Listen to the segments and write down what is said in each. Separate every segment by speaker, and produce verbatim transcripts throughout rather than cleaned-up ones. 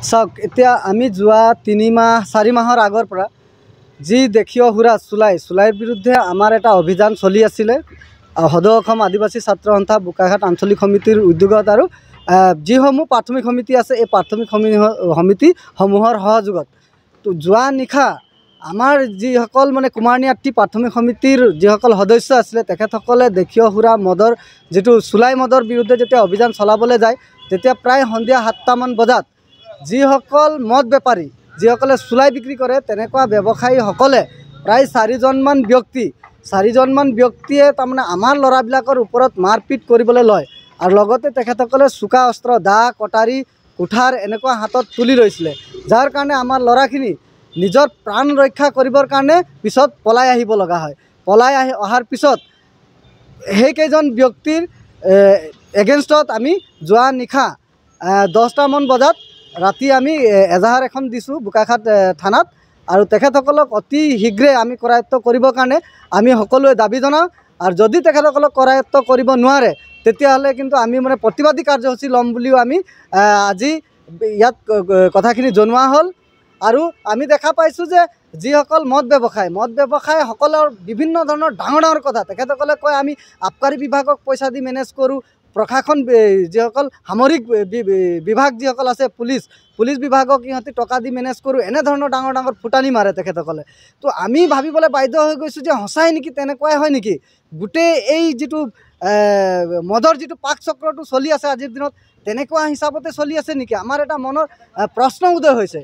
Speaker 1: চাওক এতিয়া আমি যোৱা তিনি মাহ চাৰি মাহৰ আগৰ পৰা যি দেখিও হুৰা চুলাই চুলাইৰ বিৰুদ্ধে আমাৰ এটা অভিযান চলি আছিলে সদৌ অসম আদিবাসী ছাত্ৰ সন্থা বোকাখাট আঞ্চলিক সমিতিৰ উদ্যোগত আৰু যিসমূহ প্ৰাথমিক সমিতি আছে এই প্ৰাথমিক সমিতিসমূহৰ সহযোগত তো যোৱা নিশা আমাৰ যিসকল মানে কুমাৰনিয়াট্টি প্ৰাথমিক সমিতিৰ যিসকল সদস্য আছিলে তেখেতসকলে দেখিও হুৰা মদৰ যিটো চুলাই মদৰ বিৰুদ্ধে যেতিয়া অভিযান চলাবলৈ যায় তেতিয়া প্ৰায় সন্ধিয়া সাতটামান বজাত যিসকল মদ বেপাৰী যিসকলে চুলাই বিক্ৰী কৰে তেনেকুৱা ব্যৱসায়ীসকলে প্ৰায় চাৰিজনমান ব্যক্তি চাৰিজনমান ব্যক্তিয়ে তাৰমানে আমাৰ ল'ৰাবিলাকৰ ওপৰত মাৰপিট কৰিবলৈ লয় আৰু লগতে তেখেতসকলে চোকা অস্ত্ৰ দা কটাৰী কুঠাৰ এনেকুৱা হাতত তুলি লৈছিলে যাৰ কাৰণে আমাৰ ল'ৰাখিনি নিজৰ প্ৰাণ ৰক্ষা কৰিবৰ কাৰণে পিছত পলাই আহিব লগা হয় পলাই আহি অহাৰ পিছত সেইকেইজন ব্যক্তিৰ এগেইনষ্টত আমি যোৱা নিশা দহটামান বজাত ৰাতি আমি এজাহাৰ এখন দিছোঁ বোকাখাট থানাত আৰু তেখেতসকলক অতি শীঘ্ৰে আমি কৰায়ত্ব কৰিবৰ কাৰণে আমি সকলোৱে দাবী জনাওঁ আৰু যদি তেখেতসকলক কৰায়ত্ব কৰিব নোৱাৰে তেতিয়াহ'লে কিন্তু আমি মানে প্ৰতিবাদী কাৰ্যসূচী ল'ম বুলিও আমি আজি ইয়াত কথাখিনি জনোৱা হ'ল আৰু আমি দেখা পাইছোঁ যে যিসকল মদ ব্যৱসায় মদ ব্যৱসায়ীসকলৰ বিভিন্ন ধৰণৰ ডাঙৰ ডাঙৰ কথা তেখেতসকলে কয় আমি আবকাৰী বিভাগক পইচা দি মেনেজ কৰোঁ প্ৰশাসন যিসকল সামৰিক বিভাগ যিসকল আছে পুলিচ পুলিচ বিভাগক ইহঁতে টকা দি মেনেজ কৰোঁ এনেধৰণৰ ডাঙৰ ডাঙৰ ফুটানি মাৰে তেখেতসকলে তো আমি ভাবিবলৈ বাধ্য হৈ গৈছোঁ যে সঁচাই নেকি তেনেকুৱাই হয় নেকি গোটেই এই যিটো মদৰ যিটো পাক চক্ৰটো চলি আছে আজিৰ দিনত তেনেকুৱা হিচাপতে চলি আছে নেকি আমাৰ এটা মনৰ প্ৰশ্ন উদয় হৈছে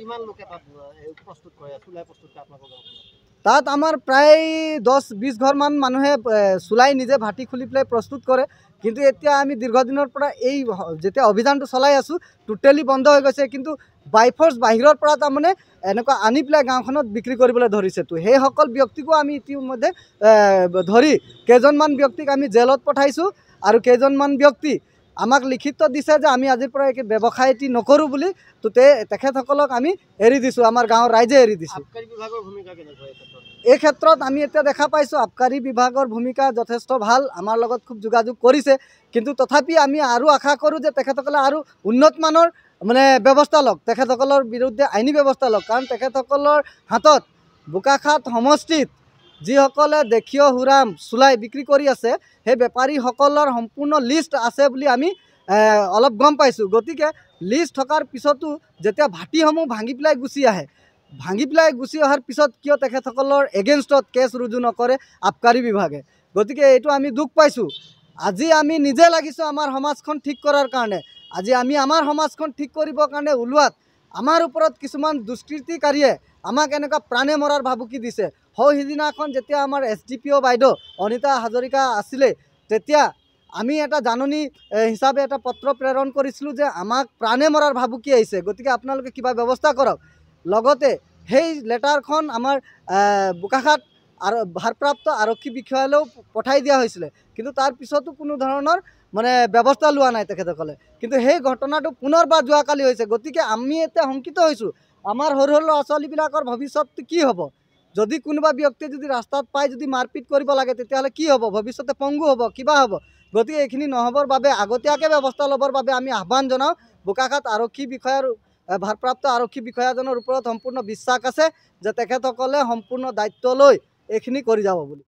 Speaker 1: তাত আমাৰ প্ৰায় দহ বিছ ঘৰমান মানুহে চুলাই নিজে ভাটি খুলি পেলাই প্ৰস্তুত কৰে কিন্তু এতিয়া আমি দীৰ্ঘদিনৰ পৰা এই যেতিয়া অভিযানটো চলাই আছোঁ টোটেলি বন্ধ হৈ গৈছে কিন্তু বাইফৰ্চ বাহিৰৰ পৰা তাৰমানে এনেকুৱা আনি পেলাই গাঁওখনত বিক্ৰী কৰিবলৈ ধৰিছে তো সেইসকল ব্যক্তিকো আমি ইতিমধ্যে ধৰি কেইজনমান ব্যক্তিক আমি জেলত পঠাইছোঁ আৰু কেইজনমান ব্যক্তি আমাক লিখিত দিছে যে আমি আজিৰ পৰা এই ব্যৱসায়টি নকৰোঁ বুলি তো তেখেতসকলক আমি এৰি দিছোঁ আমাৰ গাঁৱৰ ৰাইজে এৰি দিছোঁ এই ক্ষেত্ৰত আমি এতিয়া দেখা পাইছোঁ আবকাৰী বিভাগৰ ভূমিকা যথেষ্ট ভাল আমাৰ লগত খুব যোগাযোগ কৰিছে কিন্তু তথাপি আমি আৰু আশা কৰোঁ যে তেখেতসকলে আৰু উন্নতমানৰ মানে ব্যৱস্থা লওক তেখেতসকলৰ বিৰুদ্ধে আইনী ব্যৱস্থা লওক কাৰণ তেখেতসকলৰ হাতত বোকাখাট সমষ্টিত যিসকলে দেখিও হুৰা চুলাই বিক্ৰী কৰি আছে সেই বেপাৰীসকলৰ সম্পূৰ্ণ লিষ্ট আছে বুলি আমি অলপ গম পাইছোঁ গতিকে লিষ্ট থকাৰ পিছতো যেতিয়া ভাটিসমূহ ভাঙি পেলাই গুচি আহে ভাঙি পেলাই গুচি অহাৰ পিছত কিয় তেখেতসকলৰ এগেইনষ্টত কেছ ৰুজু নকৰে আবকাৰী বিভাগে গতিকে এইটো আমি দুখ পাইছোঁ আজি আমি নিজে লাগিছোঁ আমাৰ সমাজখন ঠিক কৰাৰ কাৰণে আজি আমি আমাৰ সমাজখন ঠিক কৰিবৰ কাৰণে ওলোৱাত আমাৰ ওপৰত কিছুমান দুষ্কৃতিকাৰীয়ে আমাক এনেকুৱা প্ৰাণে মৰাৰ ভাবুকি দিছে সৌ সিদিনাখন যেতিয়া আমাৰ এছ ডি পি অ' বাইদেউ অনিতা হাজৰিকা আছিলে তেতিয়া আমি এটা জাননী হিচাপে এটা পত্ৰ প্ৰেৰণ কৰিছিলোঁ যে আমাক প্ৰাণে মৰাৰ ভাবুকি আহিছে গতিকে আপোনালোকে কিবা ব্যৱস্থা কৰক লগতে সেই লেটাৰখন আমাৰ বোকাখাট আৰু ভাৰপ্ৰাপ্ত আৰক্ষী বিষয়ালৈও পঠাই দিয়া হৈছিলে কিন্তু তাৰ পিছতো কোনো ধৰণৰ মানে ব্যৱস্থা লোৱা নাই তেখেতসকলে কিন্তু সেই ঘটনাটো পুনৰবাৰ যোৱাকালি হৈছে গতিকে আমি এতিয়া শংকিত হৈছোঁ আমাৰ সৰু সৰু ল'ৰা ছোৱালীবিলাকৰ ভৱিষ্যতটো কি হ'ব যদি কোনোবা ব্যক্তিয়ে যদি ৰাস্তাত পাই যদি মাৰপিট কৰিব লাগে তেতিয়াহ'লে কি হ'ব ভৱিষ্যতে পংগু হ'ব কিবা হ'ব গতিকে এইখিনি নহ'বৰ বাবে আগতীয়াকৈ ব্যৱস্থা ল'বৰ বাবে আমি আহ্বান জনাওঁ বোকাখাট আৰক্ষী বিষয়াৰ ভাৰপ্ৰাপ্ত আৰক্ষী বিষয়াজনৰ ওপৰত সম্পূৰ্ণ বিশ্বাস আছে যে তেখেতসকলে সম্পূৰ্ণ দায়িত্ব লৈ এইখিনি কৰি যাব বুলি।